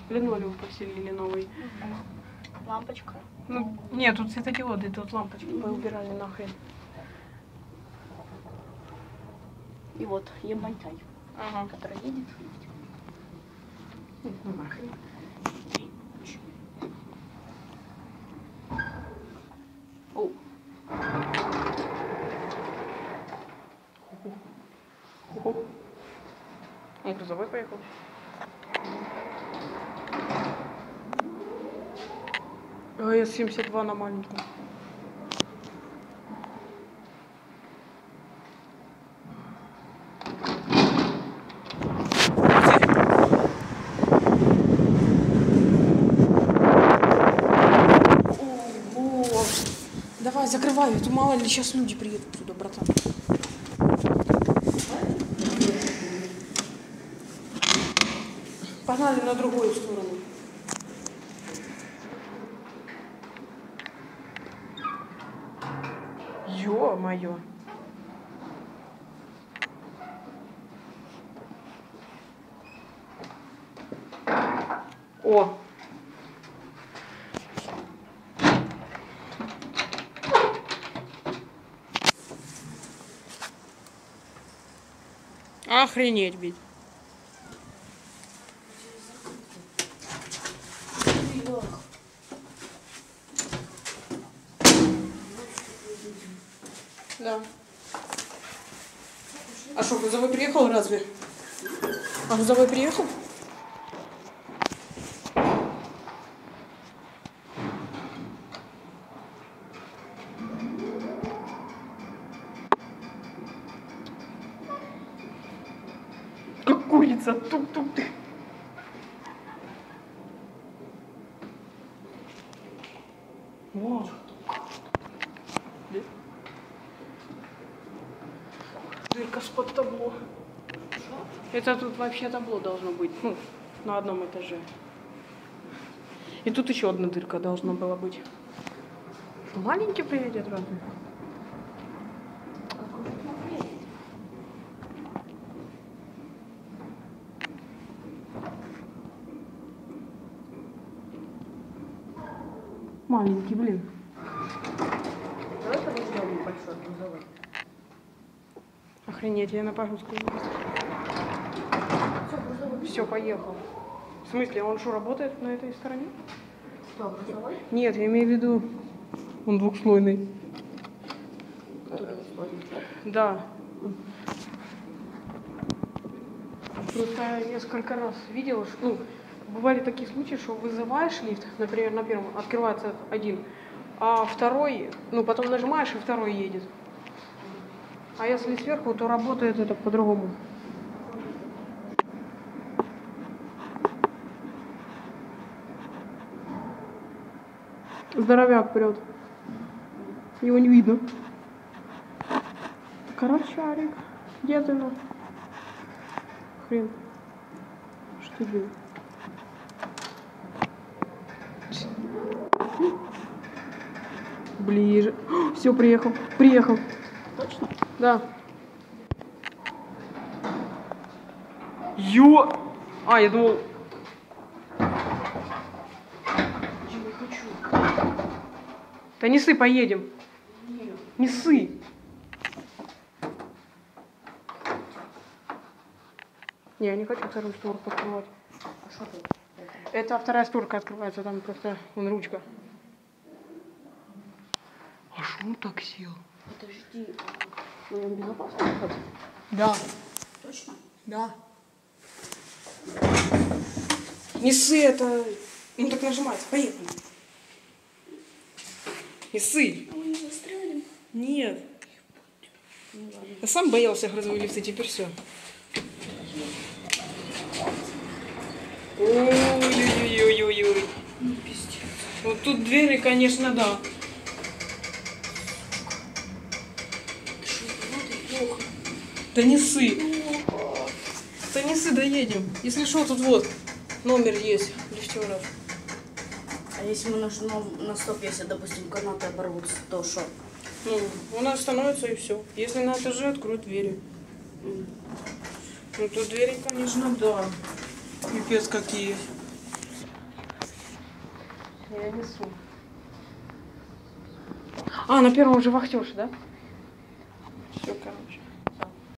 Линолеум постелили новый. Лампочка. Ну, нет, тут светодиоды, тут лампочки поубирали нахрен. И вот Ямайтай, Ага. который едет. Ну, нахрен. О. Он грузовой поехал. АС-72 на маленьком. Ого! Давай, закрывай, а то мало ли сейчас люди приедут сюда, братан. Погнали на другую сторону. Ё-моё. О! Охренеть, бить. Да. А что, грузовой приехал разве? А грузовой приехал? Как курица, тук-тук. Вау. Дырка с-под табло. Это тут вообще табло должно быть. Ну, на одном этаже. И тут еще одна дырка должна была быть. Маленький приедет разве? Маленький, блин. Давай подождем большой грузовой. Охренеть, я на погрузку. Все, поехал. В смысле, он что, работает на этой стороне? Что, грузовой? Нет, я имею в виду, он двухслойный. Да. Просто я несколько раз видела, что, ну, бывали такие случаи, что вызываешь лифт, например, на первом открывается один, а второй, ну, потом нажимаешь, и второй едет. А если сверху, то работает это по-другому. Здоровяк прет. Его не видно. Карачарик. Где ты, ну? Хрен. Что делать? Ближе. Все, приехал. Приехал. Точно? Да. Ё! А, я думал... Я не хочу. Да не ссы, поедем. Нет. Не ссы. Не, я не хочу вторую створку открывать. А что тут? Это вторая створка открывается, там просто вон ручка. А что он так сел? Подожди, в нем безопасно ехать? Да. Точно? Да. Не ссы, это... Ну так нажимается. Поехали. Не ссы. Мы не застрянем. Нет. Ну ладно. Я сам боялся грузовые лифты, теперь все. Ой-ой-ой-ой-ой. Ну, пиздец. Вот тут двери, конечно, да. Что, вот и плохо. Да не ссы. Да не ссы, доедем. Если что, тут вот номер есть лифтеров. А если мы нажмем на стоп, если, допустим, канаты оборвутся, то что? Ну, он остановится и все. Если на этаже, откроют двери. Ну, тут двери, конечно, да. Пипец какие. Я несу. А, на первом же вахтёж, да? Все, короче.